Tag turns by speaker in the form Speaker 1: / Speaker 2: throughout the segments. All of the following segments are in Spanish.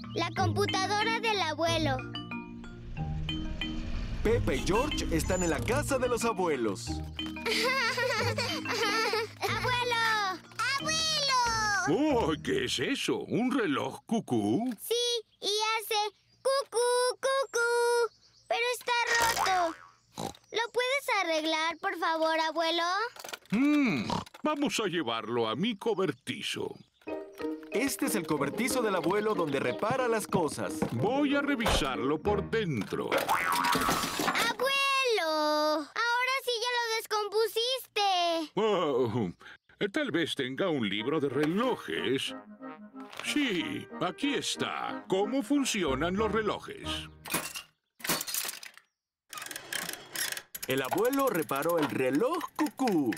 Speaker 1: La computadora del abuelo.
Speaker 2: Peppa y George están en la casa de los abuelos.
Speaker 1: ¡Abuelo! ¡Abuelo!
Speaker 3: Oh, ¿qué es eso? ¿Un reloj cucú?
Speaker 1: Sí, y hace cucú, cucú. Pero está roto. ¿Lo puedes arreglar, por favor, abuelo?
Speaker 3: Vamos a llevarlo a mi cobertizo.
Speaker 2: Este es el cobertizo del abuelo donde repara las cosas.
Speaker 3: Voy a revisarlo por dentro.
Speaker 1: ¡Abuelo! Ahora sí ya lo descompusiste.
Speaker 3: Oh, tal vez tenga un libro de relojes. Sí, aquí está. ¿Cómo funcionan los relojes?
Speaker 2: El abuelo reparó el reloj cucú.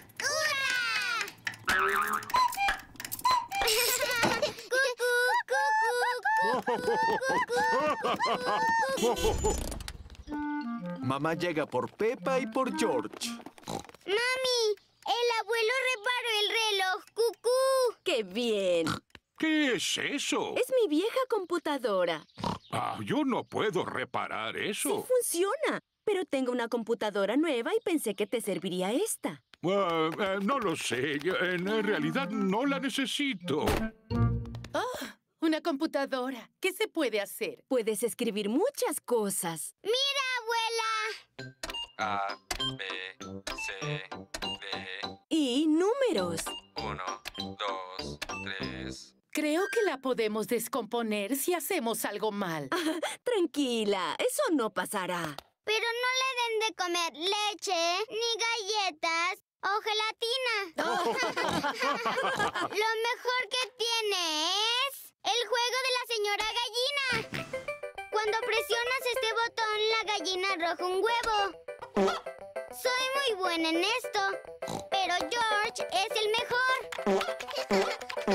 Speaker 2: Mamá llega por Peppa y por George.
Speaker 1: ¡Mami! El abuelo reparó el reloj cucú.
Speaker 4: ¡Qué bien!
Speaker 3: ¿Qué es eso?
Speaker 4: Es mi vieja computadora.
Speaker 3: Yo no puedo reparar
Speaker 4: Sí
Speaker 3: eso.
Speaker 4: funciona, pero tengo una computadora nueva y pensé que te serviría esta.
Speaker 3: No lo sé. En realidad no la necesito.
Speaker 5: Una computadora. ¿Qué se puede hacer?
Speaker 4: Puedes escribir muchas cosas.
Speaker 1: ¡Mira, abuela!
Speaker 6: A, B, C, D,
Speaker 4: Y números.
Speaker 6: 1, 2, 3.
Speaker 5: Creo que la podemos descomponer si hacemos algo mal.
Speaker 4: Tranquila, eso no pasará.
Speaker 1: Pero no le den de comer leche, ni galletas o gelatina. Lo mejor que tiene es el juego de la señora gallina. Cuando presionas este botón, la gallina arroja un huevo. Soy muy buena en esto, pero George es el mejor.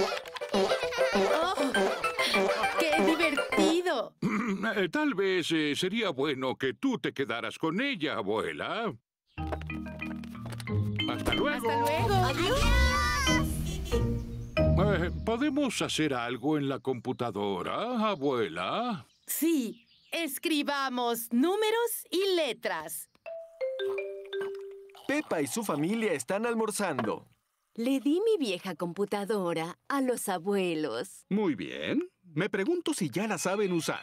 Speaker 5: ¡Qué divertido!
Speaker 3: Tal vez sería bueno que tú te quedaras con ella, abuela. ¡Hasta luego!
Speaker 5: ¡Hasta luego!
Speaker 3: ¿Podemos hacer algo en la computadora, abuela?
Speaker 5: Sí, escribamos números y letras.
Speaker 2: Peppa y su familia están almorzando.
Speaker 4: Le di mi vieja computadora a los abuelos.
Speaker 7: Muy bien. Me pregunto si ya la saben usar.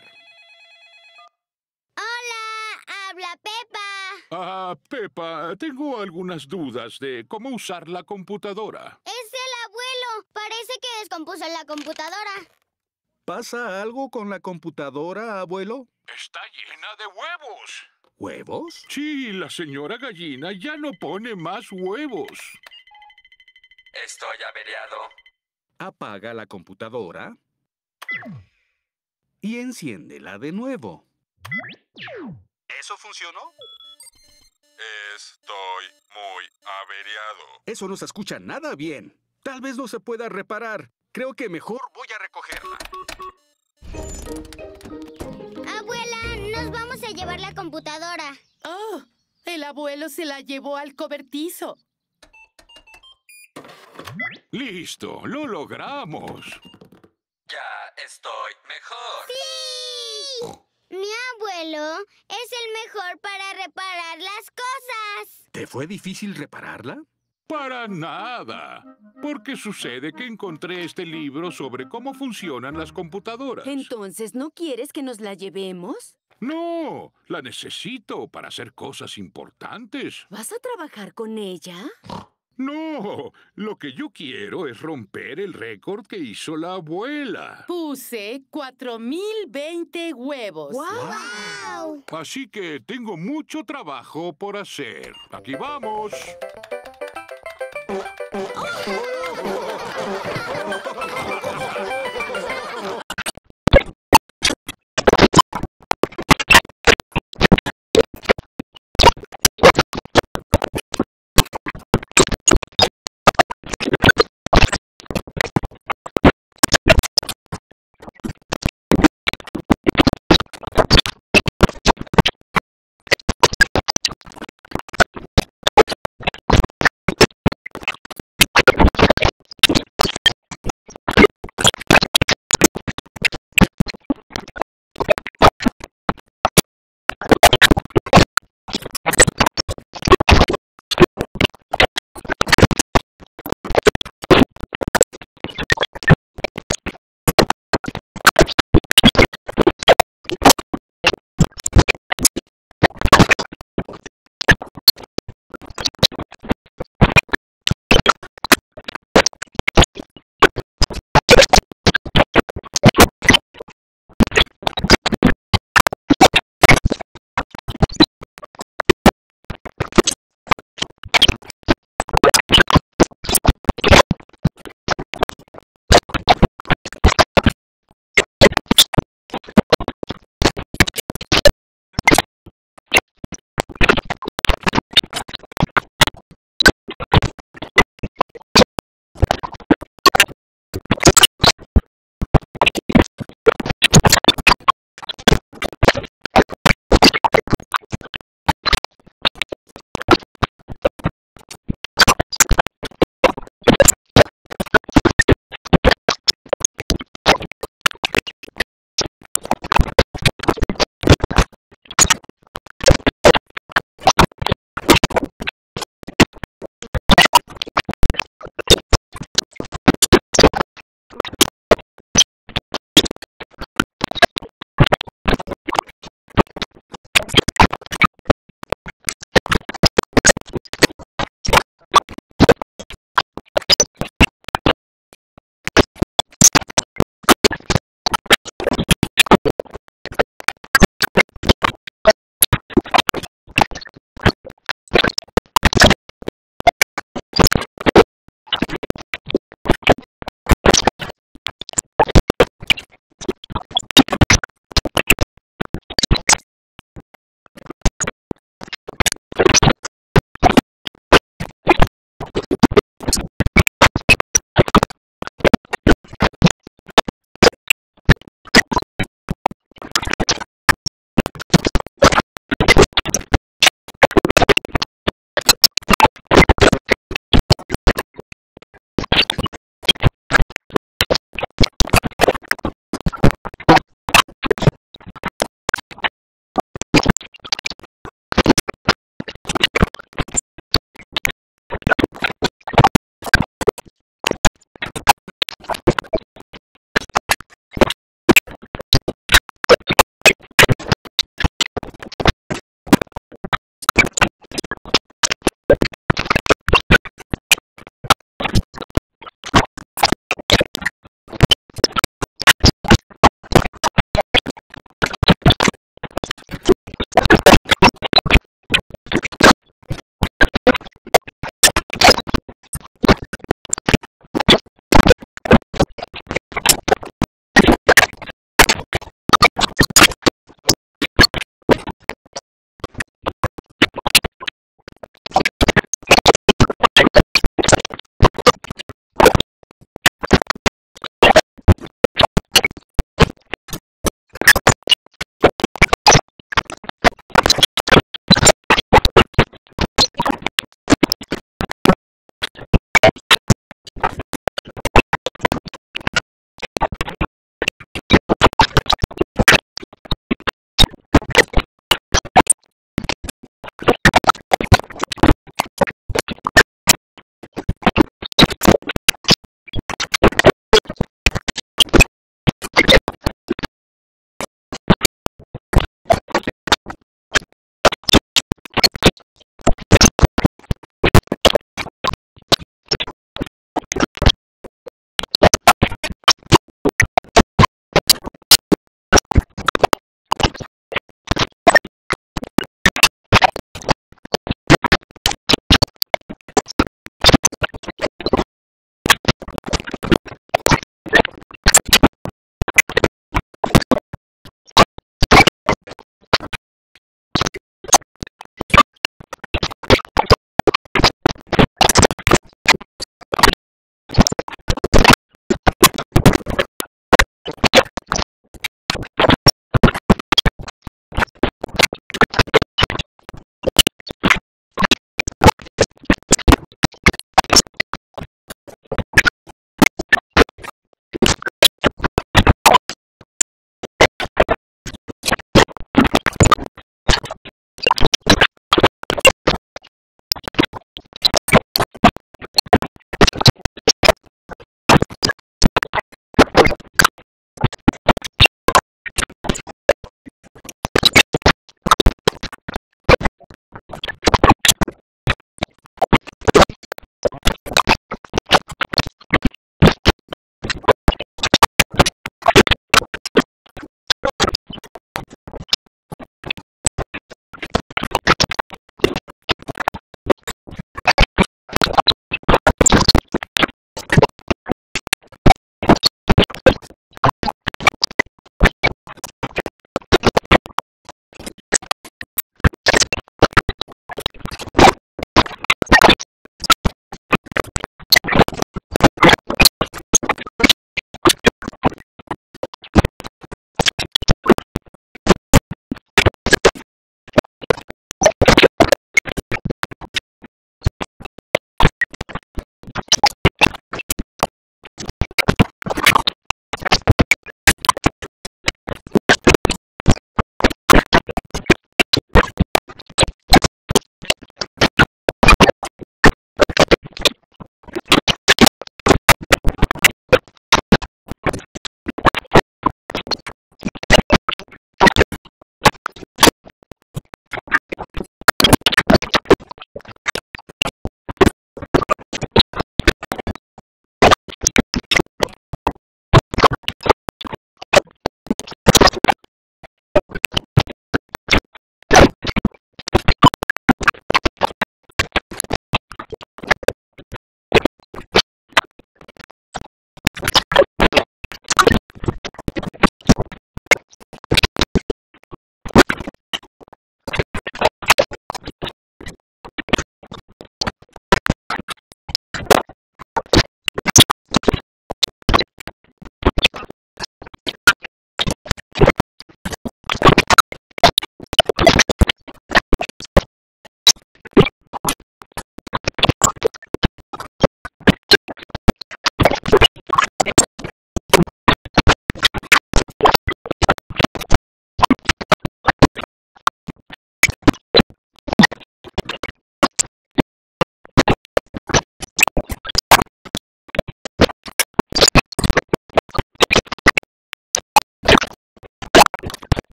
Speaker 1: ¡Hola! ¡Habla Peppa!
Speaker 3: Peppa, tengo algunas dudas de cómo usar la computadora.
Speaker 1: ¡Es el abuelo! Parece que descompuso la computadora.
Speaker 7: ¿Pasa algo con la computadora, abuelo?
Speaker 3: Está llena de huevos.
Speaker 7: ¿Huevos?
Speaker 3: Sí, la señora gallina ya no pone más huevos.
Speaker 6: Estoy averiado.
Speaker 7: Apaga la computadora y enciéndela de nuevo. ¿Eso funcionó?
Speaker 6: Estoy muy averiado.
Speaker 7: Eso no se escucha nada bien. Tal vez no se pueda reparar. Creo que mejor voy a recogerla.
Speaker 1: Abuela, nos vamos a llevar la computadora.
Speaker 5: ¡Oh! El abuelo se la llevó al cobertizo.
Speaker 3: ¡Listo! ¡Lo logramos!
Speaker 6: Ya estoy mejor.
Speaker 1: ¡Sí! Mi abuelo es el mejor para reparar las cosas.
Speaker 7: ¿Te fue difícil repararla?
Speaker 3: Para nada. Porque sucede que encontré este libro sobre cómo funcionan las computadoras.
Speaker 4: Entonces, ¿no quieres que nos la llevemos?
Speaker 3: No, la necesito para hacer cosas importantes.
Speaker 4: ¿Vas a trabajar con ella?
Speaker 3: No, lo que yo quiero es romper el récord que hizo la abuela.
Speaker 5: Puse 4020 huevos.
Speaker 1: ¡Wow!
Speaker 3: Así que tengo mucho trabajo por hacer. ¡Aquí vamos!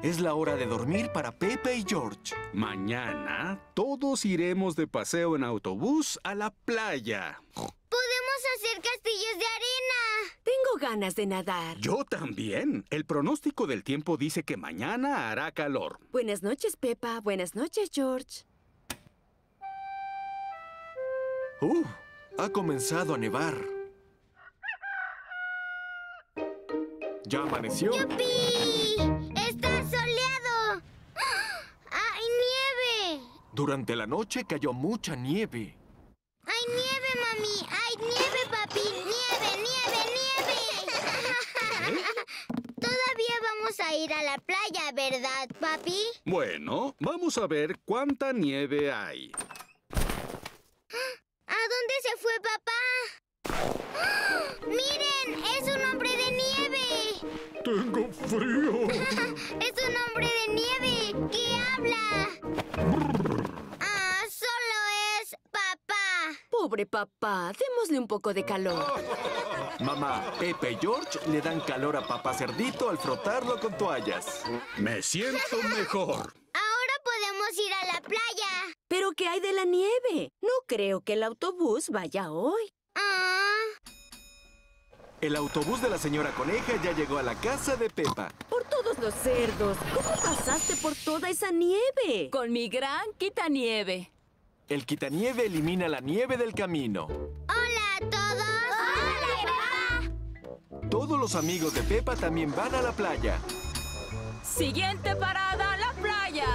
Speaker 2: Es la hora de dormir para Pepa y George.
Speaker 7: Mañana todos iremos de paseo en autobús a la playa.
Speaker 1: ¡Podemos hacer castillos de arena!
Speaker 4: Tengo ganas de nadar.
Speaker 7: Yo también. El pronóstico del tiempo dice que mañana hará calor.
Speaker 4: Buenas noches, Pepa. Buenas noches, George.
Speaker 2: Ha comenzado a nevar. Ya amaneció.
Speaker 1: ¡Yupi! ¡Está soleado! ¡Hay nieve!
Speaker 2: Durante la noche cayó mucha nieve.
Speaker 1: ¡Hay nieve, mami! ¡Hay nieve, papi! ¡Nieve, nieve, nieve! Todavía vamos a ir a la playa, ¿verdad, papi?
Speaker 7: Bueno, vamos a ver cuánta nieve hay.
Speaker 1: ¿A dónde se fue, papá? ¡Miren! ¡Es un hombre de nieve!
Speaker 3: Tengo frío.
Speaker 1: ¡Es un hombre de nieve! ¿Qué habla? Solo es papá.
Speaker 4: Pobre papá, démosle un poco de calor.
Speaker 2: Mamá, Pepa y George le dan calor a Papá Cerdito al frotarlo con toallas.
Speaker 7: Me siento mejor.
Speaker 1: Ahora podemos ir a la playa.
Speaker 4: ¿Pero qué hay de la nieve? No creo que el autobús vaya hoy.
Speaker 2: El autobús de la señora Coneja ya llegó a la casa de Pepa.
Speaker 4: Por todos los cerdos. ¿Cómo pasaste por toda esa nieve?
Speaker 8: Con mi gran quitanieve.
Speaker 2: El quitanieve elimina la nieve del camino.
Speaker 1: ¡Hola a todos! ¡Hola, papá!
Speaker 2: Todos los amigos de Pepa también van a la playa.
Speaker 8: Siguiente parada, la playa.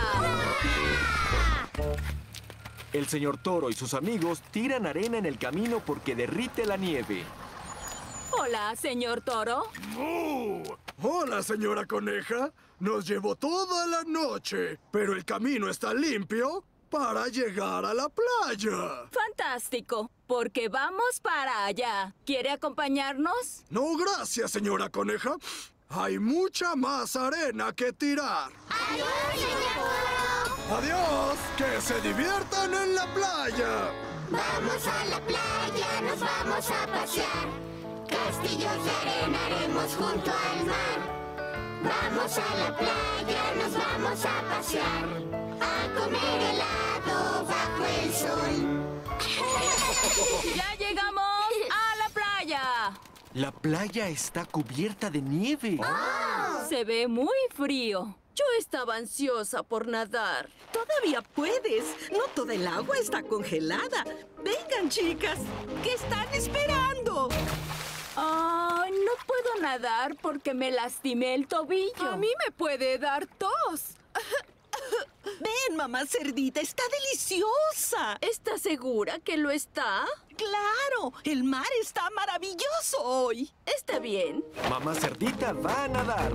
Speaker 2: El señor Toro y sus amigos tiran arena en el camino porque derrite la nieve.
Speaker 8: Hola, señor Toro.
Speaker 9: Hola, señora Coneja. Nos llevó toda la noche, pero el camino está limpio para llegar a la playa.
Speaker 8: Fantástico, porque vamos para allá. ¿Quiere acompañarnos?
Speaker 9: No, gracias, señora Coneja. Hay mucha más arena que tirar.
Speaker 1: ¡Adiós, señor Toro!
Speaker 9: ¡Adiós! ¡Que se diviertan en la playa!
Speaker 1: Vamos a la playa, nos vamos a pasear. Castillos de arena haremos junto al mar. Vamos a la playa, nos vamos a pasear. A comer helado bajo el sol.
Speaker 8: ¡Ya llegamos a la playa!
Speaker 2: La playa está cubierta de nieve.
Speaker 8: Se ve muy frío.
Speaker 4: Yo estaba ansiosa por nadar.
Speaker 10: Todavía puedes. No toda el agua está congelada. Vengan, chicas. ¿Qué están esperando?
Speaker 8: Ay, no puedo nadar porque me lastimé el tobillo.
Speaker 5: A mí me puede dar tos.
Speaker 10: Ven, mamá cerdita. Está deliciosa.
Speaker 4: ¿Estás segura que lo está?
Speaker 10: ¡Claro! El mar está maravilloso hoy.
Speaker 4: Está bien.
Speaker 2: Mamá Cerdita va a nadar.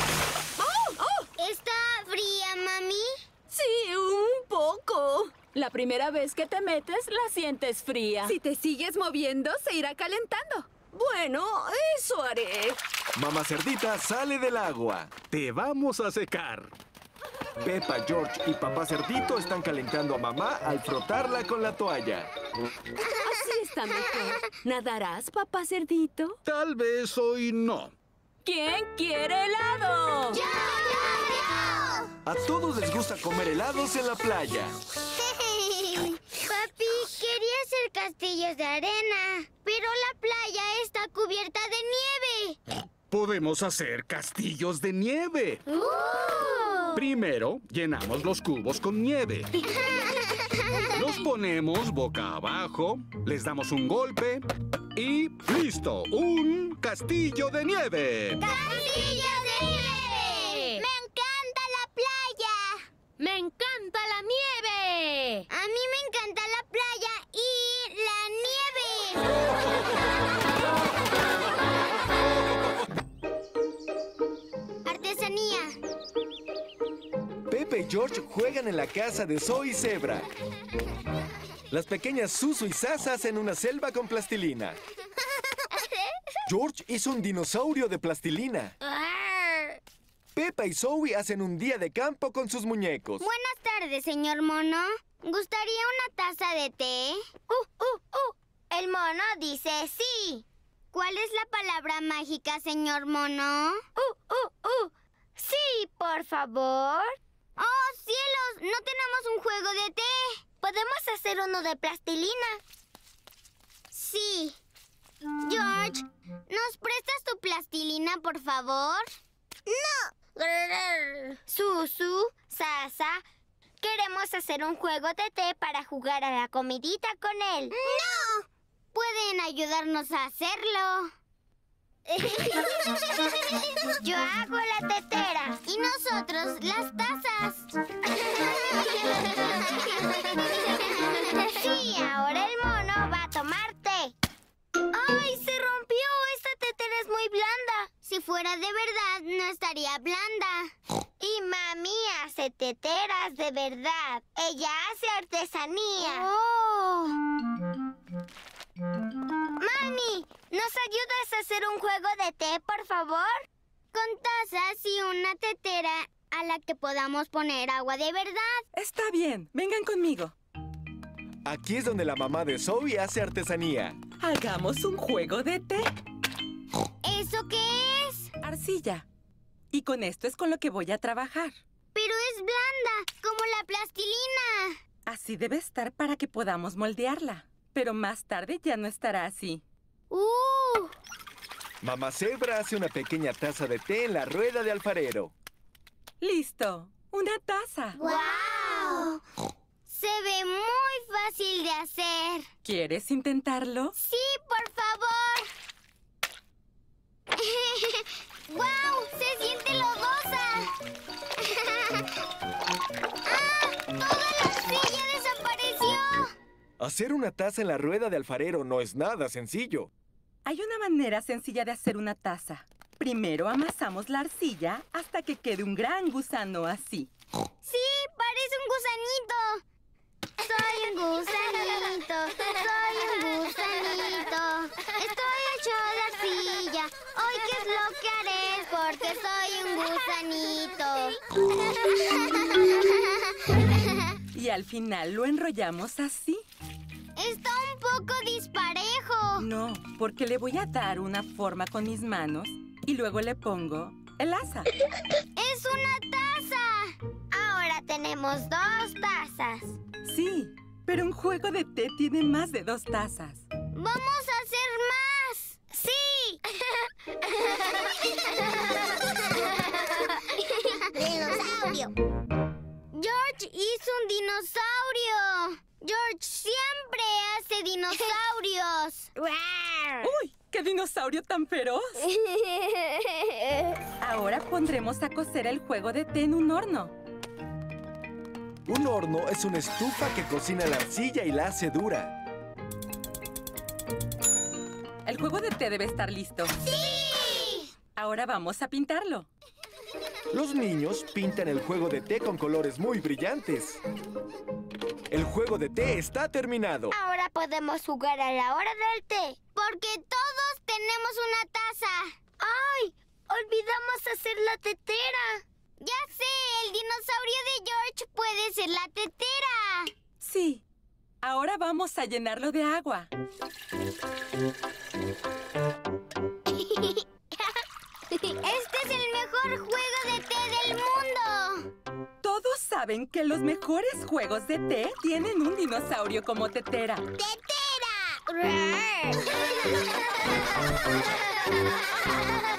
Speaker 1: ¿Está fría, mami?
Speaker 4: Sí, un poco.
Speaker 8: La primera vez que te metes, la sientes fría.
Speaker 5: Si te sigues moviendo, se irá calentando.
Speaker 4: Bueno, eso haré.
Speaker 2: Mamá Cerdita sale del agua.
Speaker 7: Te vamos a secar.
Speaker 2: Pepa, George y Papá Cerdito están calentando a mamá al frotarla con la toalla.
Speaker 4: Así está mejor. ¿Nadarás, papá cerdito?
Speaker 7: Tal vez hoy no.
Speaker 8: ¿Quién quiere helado?
Speaker 1: ¡Yo!
Speaker 2: A todos les gusta comer helados en la playa.
Speaker 1: Papi, quería hacer castillos de arena, pero la playa está cubierta de nieve.
Speaker 7: Podemos hacer castillos de nieve. Primero, llenamos los cubos con nieve. Los ponemos boca abajo, les damos un golpe y ¡listo! ¡Un castillo de nieve!
Speaker 1: ¡Castillo de nieve! ¡Me encanta la playa!
Speaker 5: ¡Me encanta la nieve!
Speaker 1: A mí me encanta la playa y la nieve. Artesanía.
Speaker 2: Pepe y George juegan en la casa de Zoe Zebra. Las pequeñas Susu y Sasa hacen una selva con plastilina. George hizo un dinosaurio de plastilina. Pepa y Zoe hacen un día de campo con sus muñecos.
Speaker 1: Buenas tardes, señor mono. ¿Gustaría una taza de té? El mono dice sí. ¿Cuál es la palabra mágica, señor mono? Sí, por favor. ¡Oh, cielos! No tenemos un juego de té. ¿Podemos hacer uno de plastilina? Sí. George, ¿nos prestas tu plastilina, por favor? ¡No! Susu, Sasa, queremos hacer un juego de té para jugar a la comidita con él. ¡No! ¿Pueden ayudarnos a hacerlo? Yo hago la tetera y nosotros las tazas. Sí, ahora el mono va a tomar té. ¡Ay, se rompió! Esta tetera es muy blanda. Si fuera de verdad, no estaría blanda. Y mami hace teteras de verdad. Ella hace artesanía. ¡Oh! Mami, ¿nos ayudas a hacer un juego de té, por favor? Con tazas y una tetera a la que podamos poner agua de verdad.
Speaker 11: Está bien, vengan conmigo.
Speaker 2: Aquí es donde la mamá de Zoe hace artesanía.
Speaker 11: Hagamos un juego de té.
Speaker 1: ¿Eso qué es?
Speaker 11: Arcilla. Y con esto es con lo que voy a trabajar.
Speaker 1: Pero es blanda, como la plastilina.
Speaker 11: Así debe estar para que podamos moldearla. Pero más tarde ya no estará así.
Speaker 2: Mamá Zebra hace una pequeña taza de té en la rueda de alfarero.
Speaker 11: ¡Listo! ¡Una taza!
Speaker 1: ¡Guau! Se ve muy fácil de hacer.
Speaker 11: ¿Quieres intentarlo?
Speaker 1: Sí, por favor. ¡Guau! ¡Se siente lodosa! ¡Ah! ¡Toda la arcilla desapareció!
Speaker 2: Hacer una taza en la rueda de alfarero no es nada sencillo.
Speaker 11: Hay una manera sencilla de hacer una taza. Primero amasamos la arcilla hasta que quede un gran gusano así.
Speaker 1: ¡Sí! ¡Parece un gusanito! Soy un gusanito, soy un gusanito. Estoy hecho de arcilla. Hoy, ¿qué es lo que haré? Porque soy un gusanito.
Speaker 11: Y al final lo enrollamos así.
Speaker 1: Está un poco disparejo.
Speaker 11: No, porque le voy a dar una forma con mis manos y luego le pongo el asa.
Speaker 1: ¡Es una taza! Ahora tenemos 2 tazas.
Speaker 11: Sí, pero un juego de té tiene más de 2 tazas.
Speaker 1: ¡Vamos a hacer más! ¡Sí! ¡Dinosaurio! George hizo un dinosaurio. George siempre hace dinosaurios.
Speaker 11: ¡Uy! ¡Qué dinosaurio tan feroz! Ahora pondremos a cocer el juego de té en un horno.
Speaker 2: Un horno es una estufa que cocina la arcilla y la hace dura.
Speaker 11: El juego de té debe estar listo.
Speaker 1: ¡Sí!
Speaker 11: Ahora vamos a pintarlo.
Speaker 2: Los niños pintan el juego de té con colores muy brillantes. El juego de té está terminado.
Speaker 1: Ahora podemos jugar a la hora del té, porque todos tenemos una taza. ¡Ay! Olvidamos hacer la tetera. Ya sé, el dinosaurio de George puede ser la tetera.
Speaker 11: Sí. Ahora vamos a llenarlo de agua.
Speaker 1: Este es el mejor juego de té del mundo.
Speaker 11: Todos saben que los mejores juegos de té tienen un dinosaurio como tetera.
Speaker 1: ¡Tetera!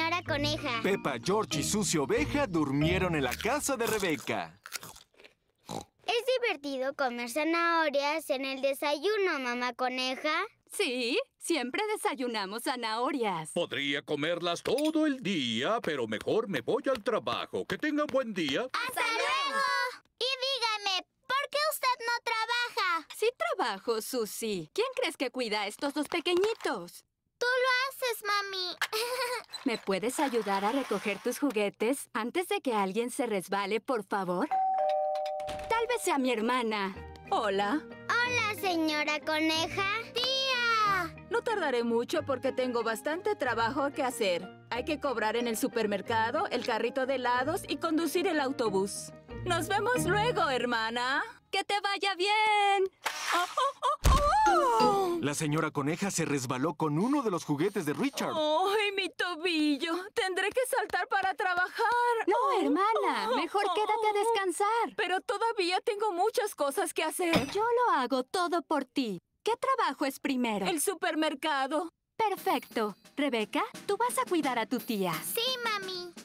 Speaker 1: señora Coneja.
Speaker 2: Peppa, George y Susie Oveja durmieron en la casa de Rebeca.
Speaker 1: ¿Es divertido comer zanahorias en el desayuno, mamá Coneja?
Speaker 8: Sí, siempre desayunamos zanahorias.
Speaker 3: Podría comerlas todo el día, pero mejor me voy al trabajo. Que tengan buen día.
Speaker 1: ¡Hasta luego! Y dígame, ¿por qué usted no trabaja?
Speaker 8: Sí trabajo, Susie. ¿Quién crees que cuida a estos dos pequeñitos?
Speaker 1: Tú lo haces, mami.
Speaker 8: ¿Me puedes ayudar a recoger tus juguetes antes de que alguien se resbale, por favor? Tal vez sea mi hermana. Hola.
Speaker 1: Hola, señora Coneja. ¡Tía!
Speaker 8: No tardaré mucho porque tengo bastante trabajo que hacer. Hay que cobrar en el supermercado, el carrito de helados y conducir el autobús. Nos vemos luego, hermana. ¡Que te vaya bien! ¡Oh, oh, oh, oh!
Speaker 2: La señora Coneja se resbaló con uno de los juguetes de Richard.
Speaker 8: ¡Ay, mi tobillo! Tendré que saltar para trabajar. No, hermana. Mejor quédate a descansar. Pero todavía tengo muchas cosas que hacer. Yo lo hago todo por ti. ¿Qué trabajo es primero? El supermercado. Perfecto. Rebeca, tú vas a cuidar a tu tía.
Speaker 1: Sí, mami.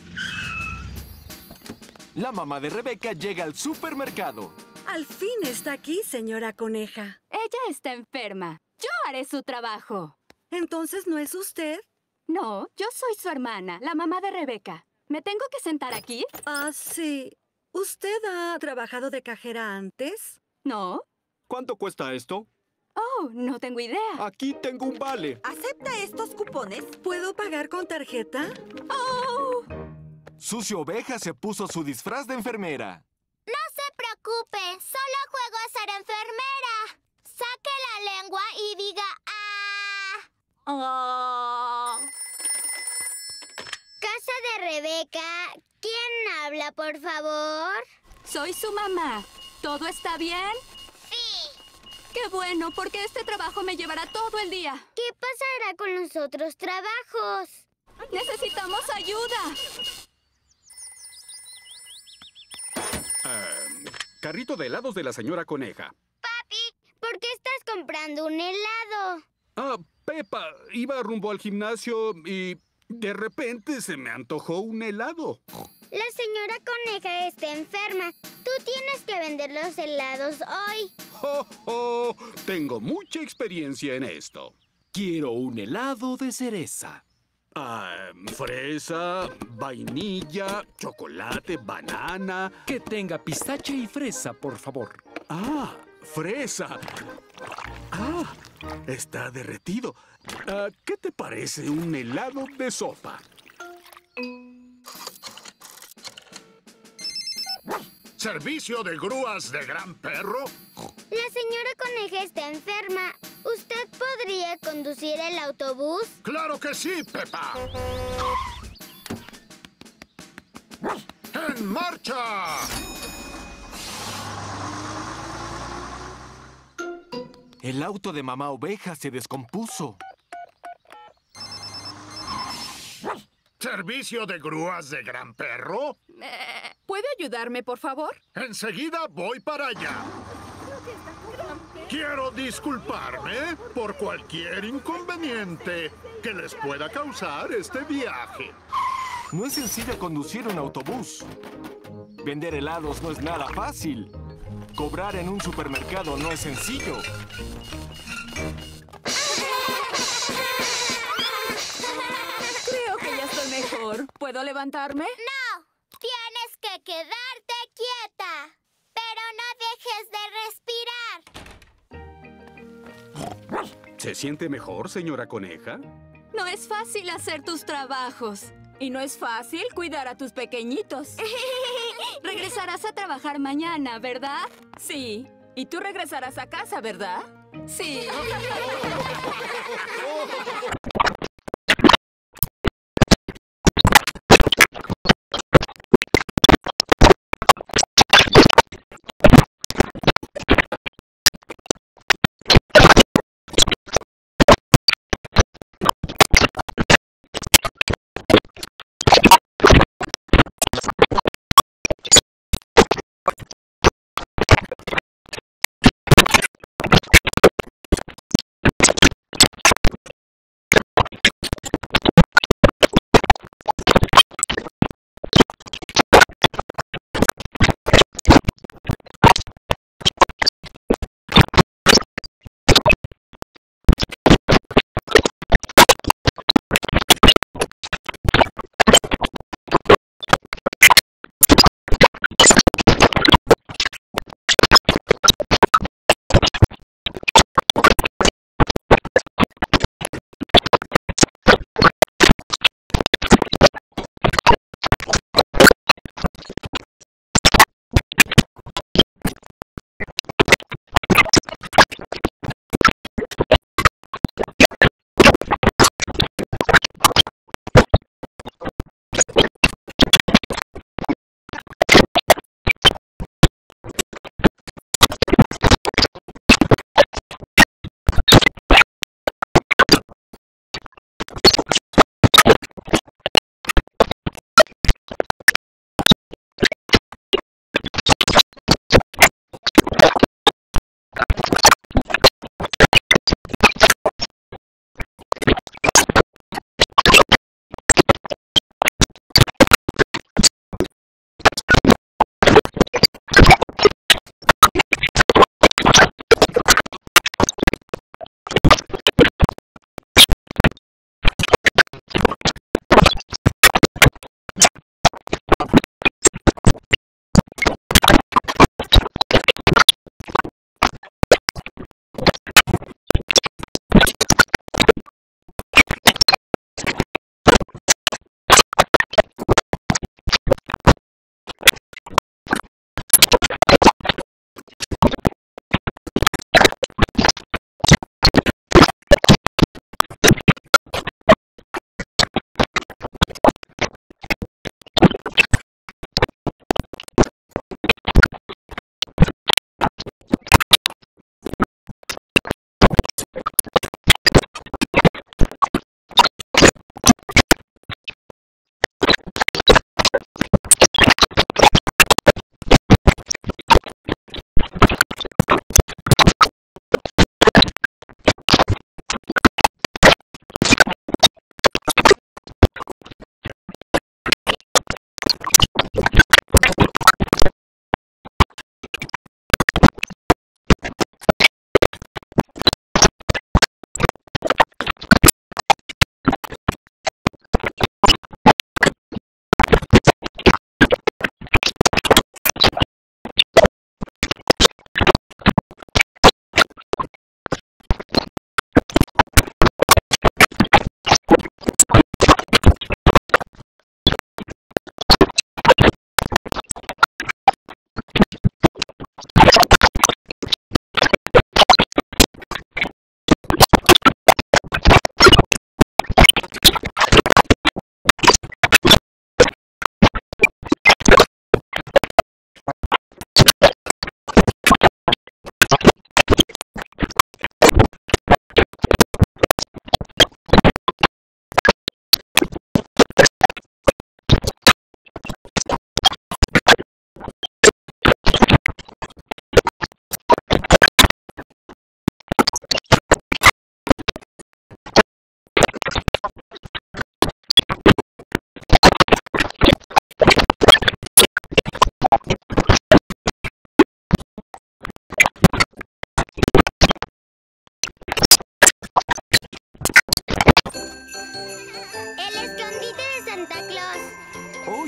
Speaker 2: La mamá de Rebeca llega al supermercado.
Speaker 10: Al fin está aquí, señora Coneja.
Speaker 8: Ella está enferma. Yo haré su trabajo.
Speaker 10: ¿Entonces no es usted?
Speaker 8: No, yo soy su hermana, la mamá de Rebeca. ¿Me tengo que sentar aquí?
Speaker 10: Ah, sí. ¿Usted ha trabajado de cajera antes?
Speaker 8: No.
Speaker 2: ¿Cuánto cuesta esto?
Speaker 8: Oh, no tengo idea.
Speaker 2: Aquí tengo un vale.
Speaker 10: ¿Acepta estos cupones? ¿Puedo pagar con tarjeta?
Speaker 8: ¡Oh!
Speaker 2: Susie Oveja se puso su disfraz de enfermera.
Speaker 1: No se preocupe, solo juego a ser enfermera. Saque la lengua y diga ¡ah!
Speaker 8: Oh.
Speaker 1: Casa de Rebeca, ¿quién habla, por favor?
Speaker 8: Soy su mamá. ¿Todo está bien?
Speaker 1: Sí.
Speaker 8: ¡Qué bueno! Porque este trabajo me llevará todo el día.
Speaker 1: ¿Qué pasará con los otros trabajos?
Speaker 8: ¡Necesitamos ayuda!
Speaker 7: Carrito de helados de la señora Coneja.
Speaker 1: Papi, ¿por qué estás comprando un helado?
Speaker 7: Ah, Peppa, iba rumbo al gimnasio y de repente se me antojó un helado.
Speaker 1: La señora Coneja está enferma. Tú tienes que vender los helados hoy.
Speaker 7: ¡Oh, oh! Tengo mucha experiencia en esto.
Speaker 2: Quiero un helado de cereza.
Speaker 7: Fresa, vainilla, chocolate, banana.
Speaker 12: Que tenga pistache y fresa, por favor.
Speaker 7: ¡Ah! ¡Fresa! ¡Ah! Está derretido. ¿Qué te parece un helado de sopa?
Speaker 13: ¿Servicio de grúas de Gran Perro?
Speaker 1: La señora Coneja está enferma. ¿Usted podría conducir el autobús?
Speaker 13: ¡Claro que sí, Peppa! ¡En marcha!
Speaker 2: El auto de mamá Oveja se descompuso.
Speaker 13: ¿Servicio de grúas de Gran Perro?
Speaker 5: ¿Puede ayudarme, por favor?
Speaker 13: Enseguida voy para allá. Quiero disculparme por cualquier inconveniente que les pueda causar este viaje.
Speaker 2: No es sencillo conducir un autobús. Vender helados no es nada fácil. Cobrar en un supermercado no es sencillo.
Speaker 8: Creo que ya estoy mejor. ¿Puedo levantarme?
Speaker 1: No, tienes que quedarte quieta. Pero no dejes de respirar.
Speaker 7: ¿Se siente mejor, señora Coneja?
Speaker 8: No es fácil hacer tus trabajos. Y no es fácil cuidar a tus pequeñitos. Regresarás a trabajar mañana, ¿verdad? Sí. Y tú regresarás a casa, ¿verdad? Sí.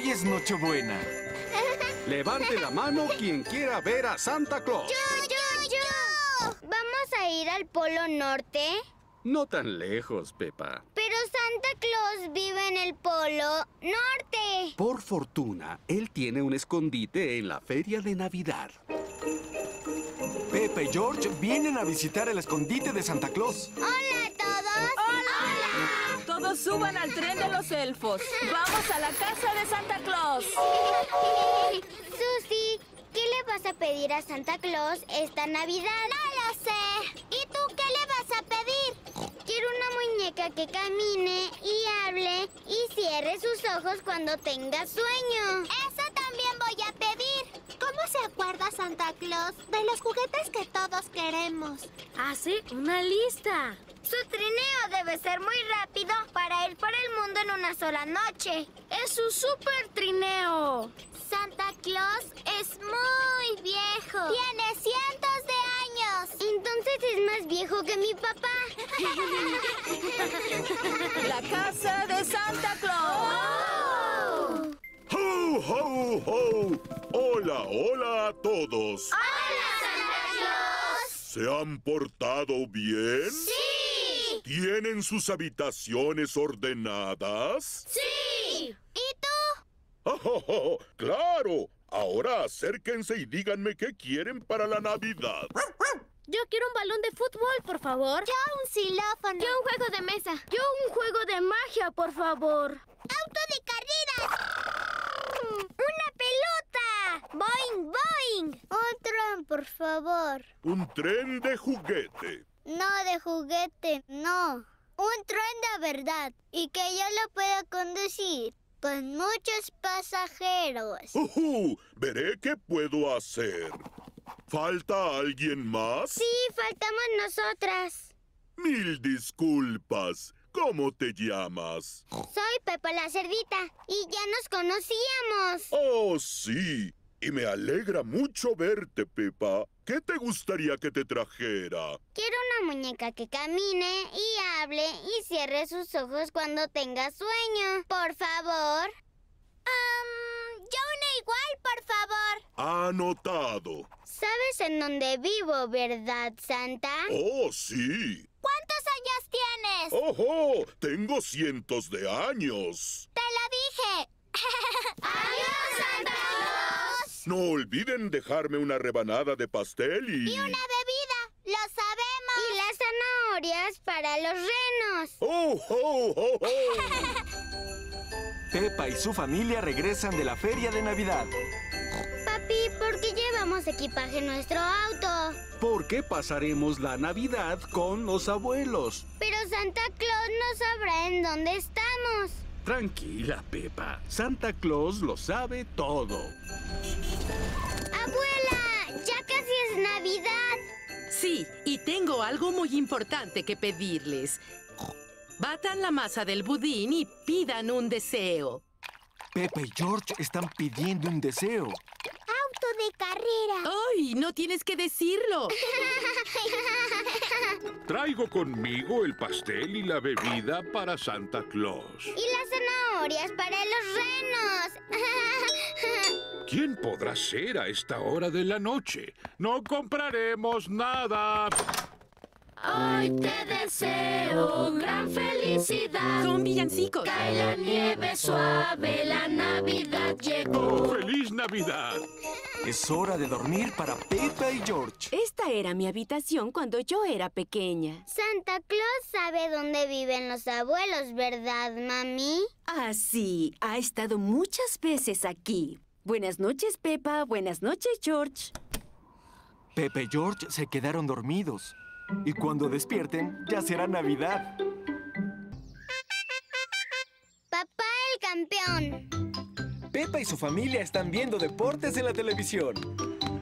Speaker 2: Hoy es Nochebuena.
Speaker 7: Levante la mano quien quiera ver a Santa Claus.
Speaker 1: ¡Yo! ¿Vamos a ir al Polo Norte?
Speaker 7: No tan lejos, Pepa.
Speaker 1: Pero Santa Claus vive en el Polo Norte.
Speaker 7: Por fortuna, él tiene un escondite en la feria de Navidad.
Speaker 2: Pepa y George vienen a visitar el escondite de Santa Claus.
Speaker 1: ¡Hola a todos!
Speaker 8: ¡Hola! Todos suban al tren de los elfos. ¡Vamos a la casa de Santa Claus!
Speaker 1: Susie, ¿qué le vas a pedir a Santa Claus esta Navidad? ¡No lo sé! ¿Y tú qué le vas a pedir? Quiero una muñeca que camine y hable y cierre sus ojos cuando tenga sueño. Eso también voy a pedir. ¿Cómo se acuerda Santa Claus de los juguetes que todos queremos?
Speaker 14: Hace una lista.
Speaker 1: Su trineo debe ser muy rápido para ir por el mundo en una sola noche.
Speaker 14: ¡Es su super trineo!
Speaker 1: Santa Claus es muy viejo. Tiene cientos de años. Entonces es más viejo que mi papá.
Speaker 8: La casa de Santa Claus.
Speaker 15: ¡Ho, ho, ho! ¡Hola, hola a todos!
Speaker 1: ¡Hola, Santa Claus!
Speaker 15: ¿Se han portado bien?
Speaker 1: ¡Sí!
Speaker 15: ¿Tienen sus habitaciones ordenadas?
Speaker 1: ¡Sí! ¿Y tú?
Speaker 15: ¡Oh, oh, oh! ¡Claro! Ahora acérquense y díganme qué quieren para la Navidad.
Speaker 14: Yo quiero un balón de fútbol, por favor.
Speaker 1: Yo un xilófono.
Speaker 14: Yo un juego de mesa. Yo un juego de magia, por favor.
Speaker 1: ¡Auto de carreras! ¡Una pelota! ¡Boing, boing! Un tren, por favor.
Speaker 15: Un tren de juguete.
Speaker 1: No de juguete, no. Un tren de verdad. Y que yo lo pueda conducir. Con muchos pasajeros.
Speaker 15: Veré qué puedo hacer. ¿Falta alguien más?
Speaker 1: Sí, faltamos nosotras.
Speaker 15: Mil disculpas. ¿Cómo te llamas?
Speaker 1: Soy Pepa la Cerdita y ya nos conocíamos.
Speaker 15: Oh, sí. Y me alegra mucho verte, Pepa. ¿Qué te gustaría que te trajera?
Speaker 1: Quiero una muñeca que camine y hable y cierre sus ojos cuando tenga sueño. Por favor. Yo una igual, por favor.
Speaker 15: Anotado.
Speaker 1: ¿Sabes en dónde vivo, verdad, Santa?
Speaker 15: Oh, sí.
Speaker 1: ¿Cuántos años tienes?
Speaker 15: ¡Ojo! Tengo cientos de años.
Speaker 1: ¡Te lo dije! ¡Adiós, Santa Claus!
Speaker 15: No olviden dejarme una rebanada de pastel y...
Speaker 1: ¡Y una bebida! ¡Lo sabemos! Y las zanahorias para los renos.
Speaker 15: ¡Oh, oh, oh, oh!
Speaker 2: Pepa y su familia regresan de la feria de Navidad.
Speaker 1: Papi, ¿por qué llevamos equipaje en nuestro auto?
Speaker 7: Porque pasaremos la Navidad con los abuelos.
Speaker 1: Pero Santa Claus no sabrá en dónde estamos.
Speaker 7: Tranquila, Pepa. Santa Claus lo sabe todo.
Speaker 1: ¡Abuela! ¡Ya casi es Navidad!
Speaker 5: Sí, y tengo algo muy importante que pedirles. Batan la masa del budín y pidan un deseo.
Speaker 2: Pepa y George están pidiendo un deseo.
Speaker 1: ¡Auto de carrera!
Speaker 5: ¡Ay! No tienes que decirlo.
Speaker 3: Traigo conmigo el pastel y la bebida para Santa Claus.
Speaker 1: Y las zanahorias para los renos.
Speaker 3: ¿Quién podrá ser a esta hora de la noche? No compraremos nada.
Speaker 14: Hoy te deseo gran felicidad.
Speaker 5: Son villancicos.
Speaker 14: Cae la nieve suave, la Navidad llegó.
Speaker 3: ¡Feliz Navidad!
Speaker 2: Es hora de dormir para Pepa y George.
Speaker 4: Esta era mi habitación cuando yo era pequeña.
Speaker 1: Santa Claus sabe dónde viven los abuelos, ¿verdad, mami?
Speaker 4: Ah, sí. Ha estado muchas veces aquí. Buenas noches, Pepa. Buenas noches, George.
Speaker 2: Pepa y George se quedaron dormidos. Y cuando despierten, ya será Navidad.
Speaker 1: Papá el campeón.
Speaker 2: Pepa y su familia están viendo deportes en la televisión.
Speaker 6: Fue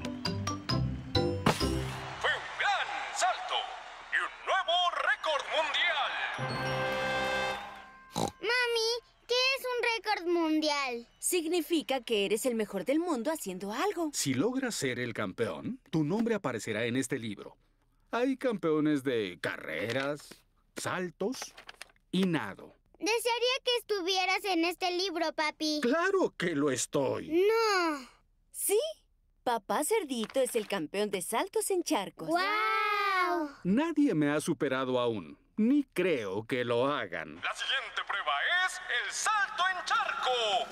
Speaker 6: un gran salto y un nuevo récord mundial.
Speaker 1: Mami, ¿qué es un récord mundial?
Speaker 4: Significa que eres el mejor del mundo haciendo algo.
Speaker 7: Si logras ser el campeón, tu nombre aparecerá en este libro. Hay campeones de carreras, saltos y nado.
Speaker 1: Desearía que estuvieras en este libro, papi.
Speaker 7: ¡Claro que lo estoy!
Speaker 1: No.
Speaker 4: Sí, Papá Cerdito es el campeón de saltos en charcos.
Speaker 1: ¡Guau!
Speaker 7: Nadie me ha superado aún. Ni creo que lo hagan.
Speaker 6: La siguiente prueba es el salto en charco.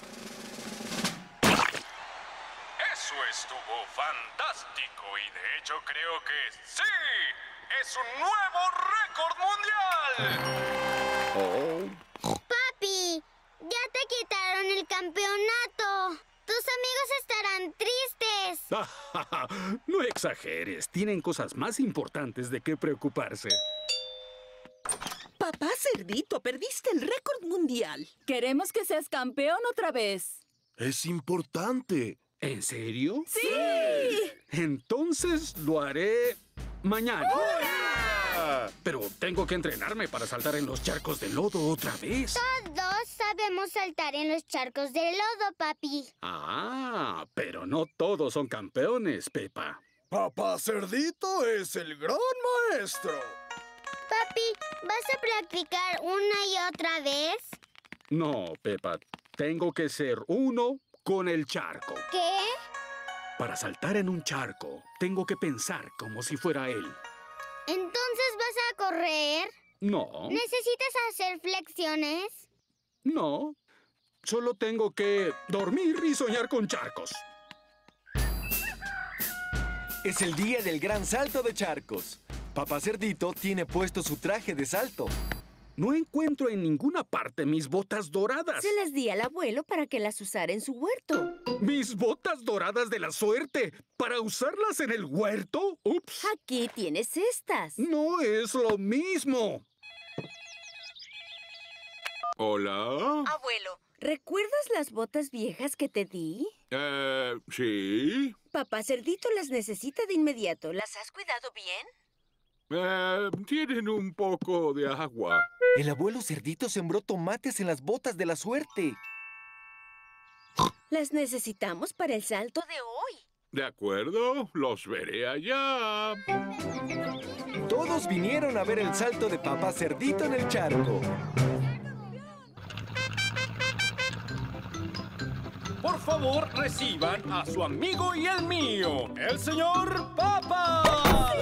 Speaker 6: Eso estuvo fantástico y de hecho creo que sí. ¡Es un nuevo récord mundial!
Speaker 7: Oh.
Speaker 1: Papi, ya te quitaron el campeonato. Tus amigos estarán tristes.
Speaker 7: No exageres. Tienen cosas más importantes de qué preocuparse.
Speaker 10: Papá Cerdito, perdiste el récord mundial.
Speaker 8: Queremos que seas campeón otra vez.
Speaker 15: Es importante.
Speaker 7: ¿En serio?
Speaker 8: ¡Sí!
Speaker 7: Entonces lo haré mañana. Pero tengo que entrenarme para saltar en los charcos de lodo otra vez.
Speaker 1: Todos sabemos saltar en los charcos de lodo, papi.
Speaker 7: Ah, pero no todos son campeones, Pepa.
Speaker 9: Papá Cerdito es el gran maestro.
Speaker 1: Papi, ¿vas a practicar una y otra vez?
Speaker 7: No, Pepa. Tengo que ser uno con el charco.
Speaker 1: ¿Qué?
Speaker 7: Para saltar en un charco, tengo que pensar como si fuera él.
Speaker 1: ¿Entonces vas a correr?
Speaker 7: No.
Speaker 1: ¿Necesitas hacer flexiones?
Speaker 7: No. Solo tengo que dormir y soñar con charcos.
Speaker 2: Es el día del gran salto de charcos. Papá Cerdito tiene puesto su traje de salto.
Speaker 7: No encuentro en ninguna parte mis botas doradas.
Speaker 4: Se las di al abuelo para que las usara en su huerto.
Speaker 7: ¿Mis botas doradas de la suerte? ¿Para usarlas en el huerto? ¡Ups!
Speaker 4: Aquí tienes estas.
Speaker 7: No es lo mismo.
Speaker 3: Hola.
Speaker 4: Abuelo, ¿recuerdas las botas viejas que te di?
Speaker 3: Sí.
Speaker 4: Papá Cerdito las necesita de inmediato. ¿Las has cuidado bien?
Speaker 3: Tienen un poco de agua.
Speaker 2: El abuelo Cerdito sembró tomates en las botas de la suerte.
Speaker 4: Las necesitamos para el salto de hoy.
Speaker 3: De acuerdo, los veré allá.
Speaker 2: Todos vinieron a ver el salto de Papá Cerdito en el charco.
Speaker 6: Por favor, reciban a su amigo y el mío, el señor Papa.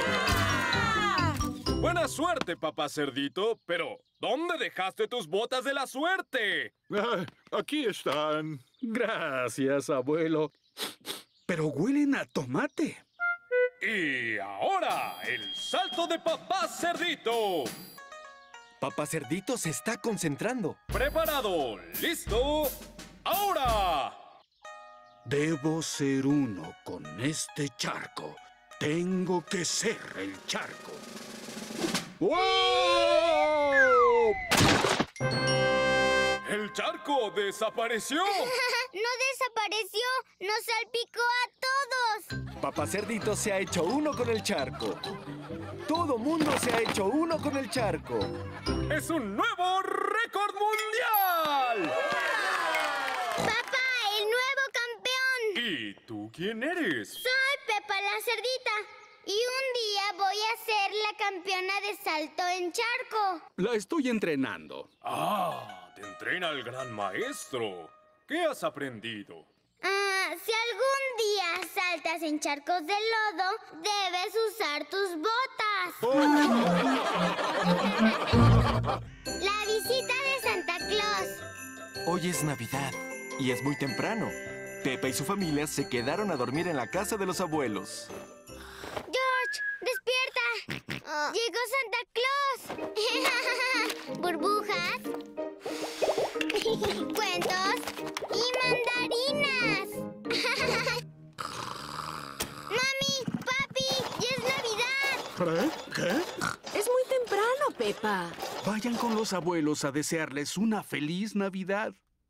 Speaker 6: Buena suerte, Papá Cerdito, pero ¿dónde dejaste tus botas de la suerte?
Speaker 3: Aquí están.
Speaker 7: Gracias, abuelo. Pero huelen a tomate.
Speaker 6: Y ahora, el salto de Papá Cerdito.
Speaker 2: Papá Cerdito se está concentrando.
Speaker 6: Preparado, listo, ahora.
Speaker 7: Debo ser uno con este charco. Tengo que ser el charco. ¡Wow!
Speaker 6: El charco desapareció.
Speaker 1: No desapareció, nos salpicó a todos.
Speaker 2: Papá Cerdito se ha hecho uno con el charco. Todo mundo se ha hecho uno con el charco.
Speaker 6: ¡Es un nuevo récord mundial!
Speaker 1: ¡Papá, el nuevo campeón!
Speaker 6: ¿Y tú quién eres?
Speaker 1: Soy Pepa la Cerdita. Y un día voy a ser la campeona de salto en charco.
Speaker 7: La estoy entrenando.
Speaker 6: Ah, te entrena el gran maestro. ¿Qué has aprendido?
Speaker 1: Si algún día saltas en charcos de lodo, debes usar tus botas. La visita de Santa Claus.
Speaker 2: Hoy es Navidad y es muy temprano. Pepa y su familia se quedaron a dormir en la casa de los abuelos.
Speaker 1: ¡George, despierta! ¡Llegó Santa Claus! Burbujas, cuentos y mandarinas. ¡Mami! ¡Papi! ¡Ya es Navidad!
Speaker 7: ¿Qué?
Speaker 4: Es muy temprano, Pepa.
Speaker 7: Vayan con los abuelos a desearles una feliz Navidad.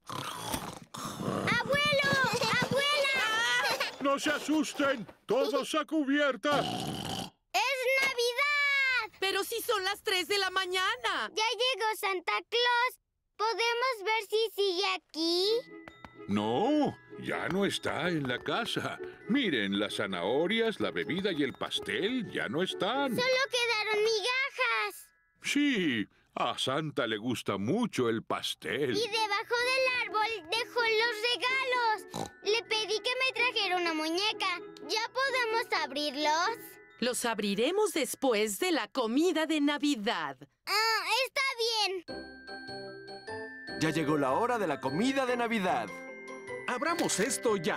Speaker 1: ¡Abuelo! ¡Abuela!
Speaker 3: ¡No se asusten! ¡Todos a cubierta!
Speaker 1: ¡Es Navidad!
Speaker 5: Pero si son las 3 de la mañana.
Speaker 1: Ya llegó Santa Claus. ¿Podemos ver si sigue aquí?
Speaker 3: No, ya no está en la casa. Miren, las zanahorias, la bebida y el pastel ya no están.
Speaker 1: Solo quedaron migajas.
Speaker 3: Sí, A Santa le gusta mucho el pastel.
Speaker 1: Y debajo del árbol dejó los regalos. Le pedí que me trajera una muñeca. ¿Ya podemos abrirlos?
Speaker 5: Los abriremos después de la comida de Navidad.
Speaker 1: Ah, está bien.
Speaker 2: Ya llegó la hora de la comida de Navidad.
Speaker 7: Abramos esto ya.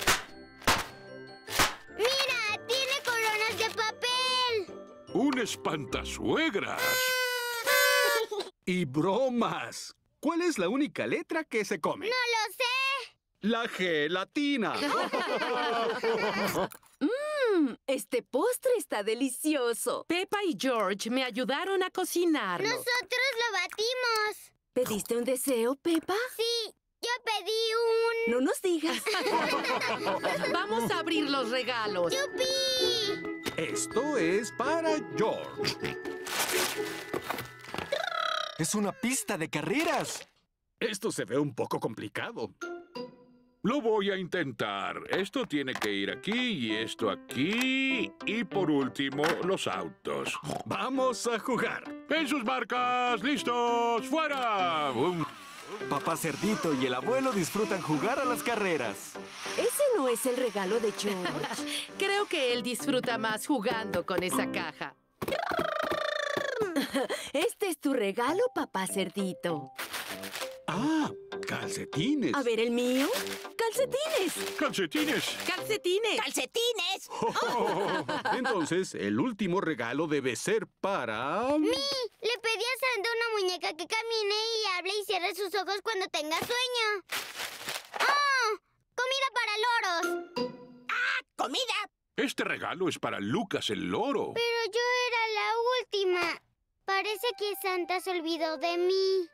Speaker 1: ¡Mira! ¡Tiene coronas de papel!
Speaker 3: ¡Un espantasuegras!
Speaker 7: Y bromas. ¿Cuál es la única letra que se come?
Speaker 1: ¡No lo sé!
Speaker 7: La G latina.
Speaker 4: Este postre está delicioso.
Speaker 5: Peppa y George me ayudaron a cocinarlo.
Speaker 1: Nosotros lo batimos.
Speaker 4: ¿Pediste un deseo, Peppa?
Speaker 1: Sí, yo pedí un...
Speaker 4: No nos digas.
Speaker 5: Vamos a abrir los regalos.
Speaker 1: ¡Yupi!
Speaker 7: Esto es para George.
Speaker 2: Es una pista de carreras.
Speaker 7: Esto se ve un poco complicado.
Speaker 3: Lo voy a intentar. Esto tiene que ir aquí y esto aquí. Y por último, los autos.
Speaker 7: ¡Vamos a jugar!
Speaker 3: ¡En sus marcas! ¡Listos! ¡Fuera!
Speaker 2: Papá Cerdito y el abuelo disfrutan jugar a las carreras.
Speaker 4: Ese no es el regalo de George.
Speaker 5: Creo que él disfruta más jugando con esa caja.
Speaker 4: Este es tu regalo, papá Cerdito.
Speaker 7: ¡Ah! ¡Calcetines!
Speaker 4: A ver, ¿el mío? ¡Calcetines!
Speaker 3: ¡Calcetines!
Speaker 5: ¡Calcetines!
Speaker 8: ¡Calcetines!
Speaker 7: Entonces, el último regalo debe ser para...
Speaker 1: ¡Mi! Le pedí a Santa una muñeca que camine y hable y cierre sus ojos cuando tenga sueño. ¡Oh! ¡Comida para loros!
Speaker 8: ¡Ah! ¡Comida!
Speaker 3: Este regalo es para Lucas el loro.
Speaker 1: Pero yo era la última. Parece que Santa se olvidó de mí.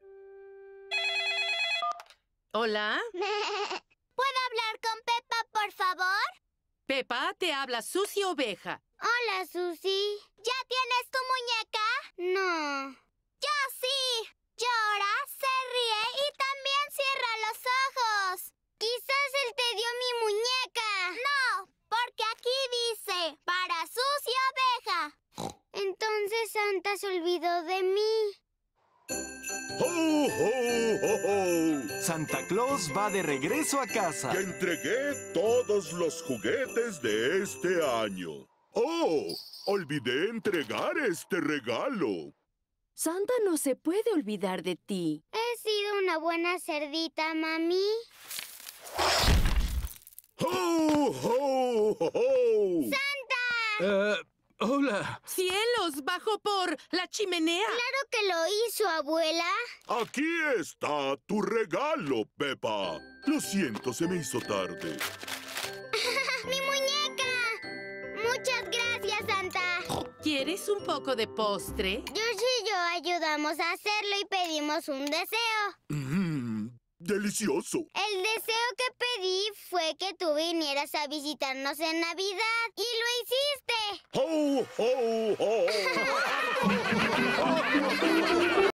Speaker 5: ¿Hola?
Speaker 1: ¿Puedo hablar con Peppa, por favor?
Speaker 5: Peppa, te habla Susie Oveja.
Speaker 1: Hola, Susie.
Speaker 16: ¿Ya tienes tu muñeca?
Speaker 1: No.
Speaker 16: ¡Yo sí! Llora, se ríe y también cierra los ojos.
Speaker 1: Quizás él te dio mi muñeca.
Speaker 16: No, porque aquí dice, para Susie Oveja.
Speaker 1: Entonces Santa se olvidó de mí.
Speaker 15: ¡Ho, ho, ho, ho!
Speaker 2: Santa Claus va de regreso a casa.
Speaker 15: Ya entregué todos los juguetes de este año. ¡Oh! Olvidé entregar este regalo.
Speaker 4: Santa no se puede olvidar de ti.
Speaker 1: He sido una buena cerdita, mami.
Speaker 15: ¡Ho, ho, ho, ho!
Speaker 1: ¡Santa!
Speaker 7: ¡Hola!
Speaker 5: ¡Cielos! ¡Bajó por la chimenea!
Speaker 1: ¡Claro que lo hizo, abuela!
Speaker 15: Aquí está tu regalo, Peppa. Lo siento, se me hizo tarde.
Speaker 1: ¡Mi muñeca! Muchas gracias, Santa.
Speaker 5: ¿Quieres un poco de postre?
Speaker 1: George y yo ayudamos a hacerlo y pedimos un deseo.
Speaker 15: ¡Delicioso!
Speaker 1: El deseo que pedí fue que tú vinieras a visitarnos en Navidad. ¡Y lo hiciste!
Speaker 15: ¡Ho, ho, ho!